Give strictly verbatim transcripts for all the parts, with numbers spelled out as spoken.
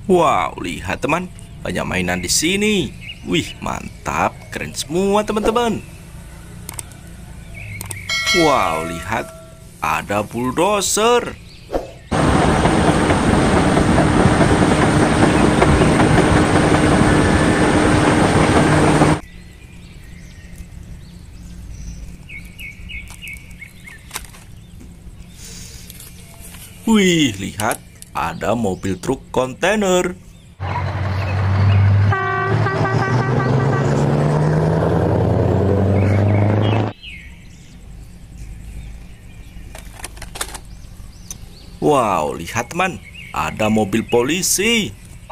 Wow, lihat teman, banyak mainan di sini. Wih, mantap, keren semua teman-teman. Wow, lihat, ada bulldozer. Wih, lihat, ada mobil truk kontainer. Wow, lihat teman, ada mobil polisi.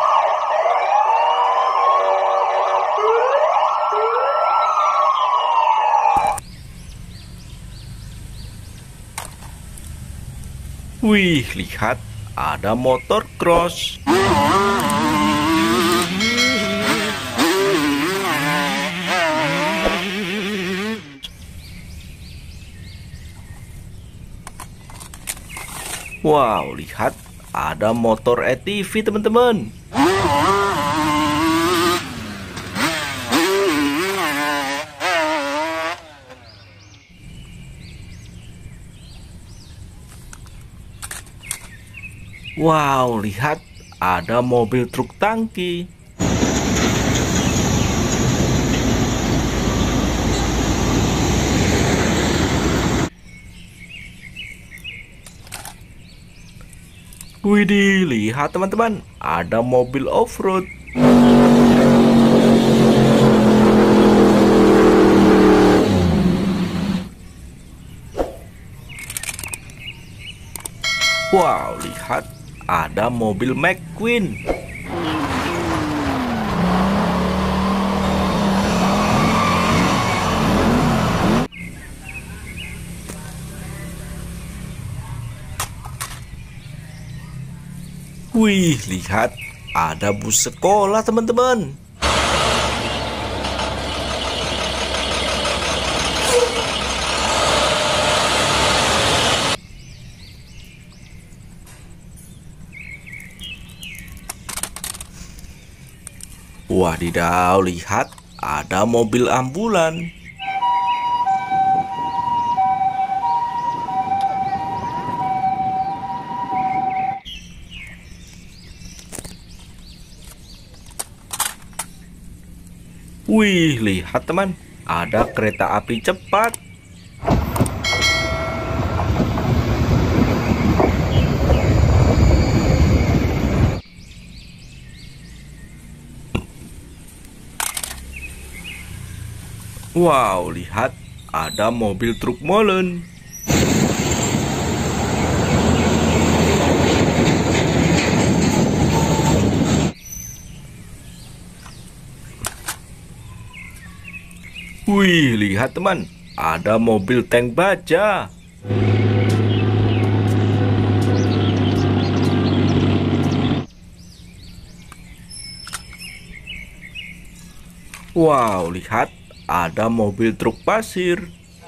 Wih, lihat, ada motor cross. Wow, lihat, ada motor A T V teman-teman. Wow, lihat, ada mobil truk tangki. Widih, lihat teman-teman, ada mobil off-road. Wow, lihat, ada mobil McQueen. Wih, lihat, ada bus sekolah teman-teman. Wadidaw, lihat, ada mobil ambulan. Wih, lihat teman, ada kereta api cepat. Wow, lihat, ada mobil truk molen. Wih, lihat teman, ada mobil tank baja. Wow, lihat, ada mobil truk pasir.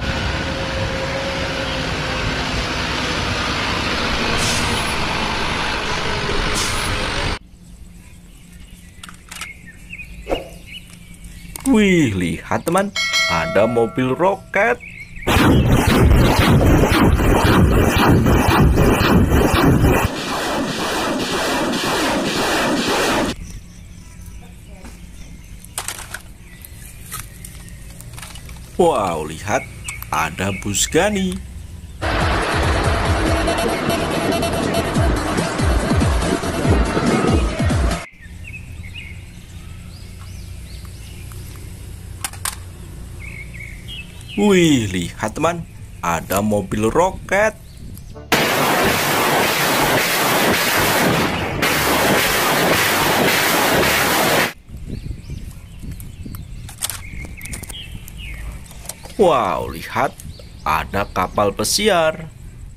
Wih, lihat teman, ada mobil roket. Wow, lihat, ada bus Gani. Wih, lihat teman, ada mobil roket. Wow, lihat, ada kapal pesiar.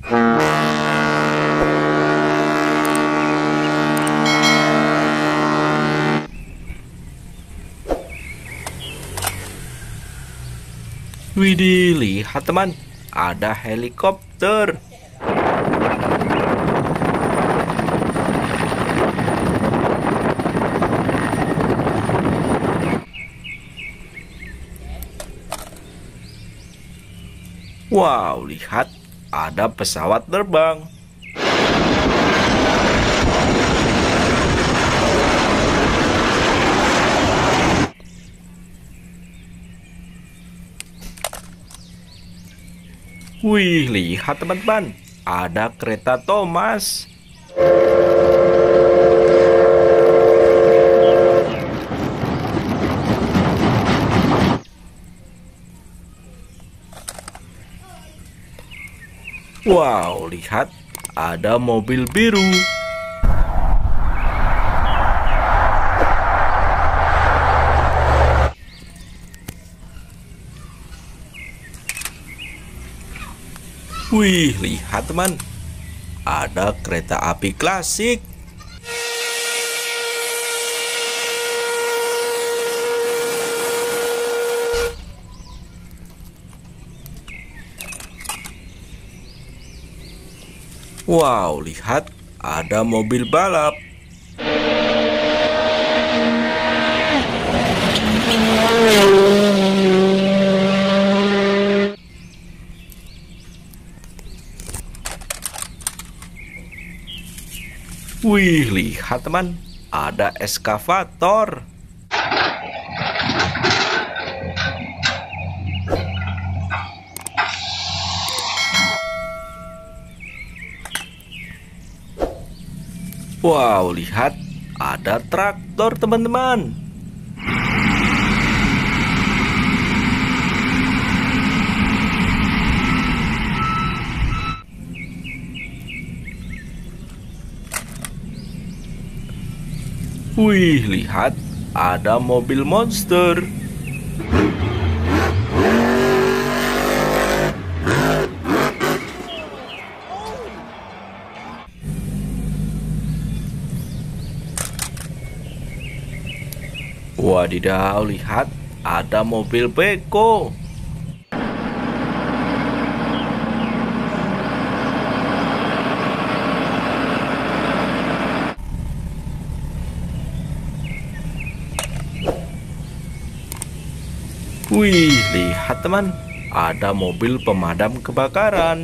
Widih, lihat teman, ada helikopter. Wow, lihat, ada pesawat terbang. Wih, lihat teman-teman, ada kereta Thomas. Wow, lihat, ada mobil biru. Wih, lihat teman, ada kereta api klasik. Wow, lihat, ada mobil balap. Wih, lihat teman, ada eskavator. Wow, lihat, ada traktor teman-teman. Wih, lihat, ada mobil monster. Wadidaw, lihat, ada mobil beko. Wih, lihat teman, ada mobil pemadam kebakaran.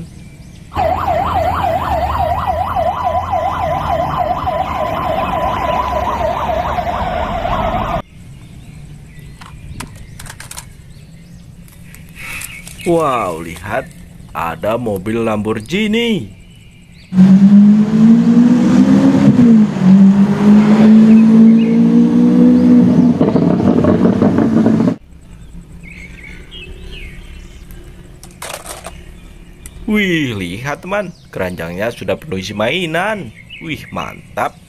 Wow, lihat, ada mobil Lamborghini. Wih, lihat teman, keranjangnya sudah penuh isi mainan. Wih, mantap.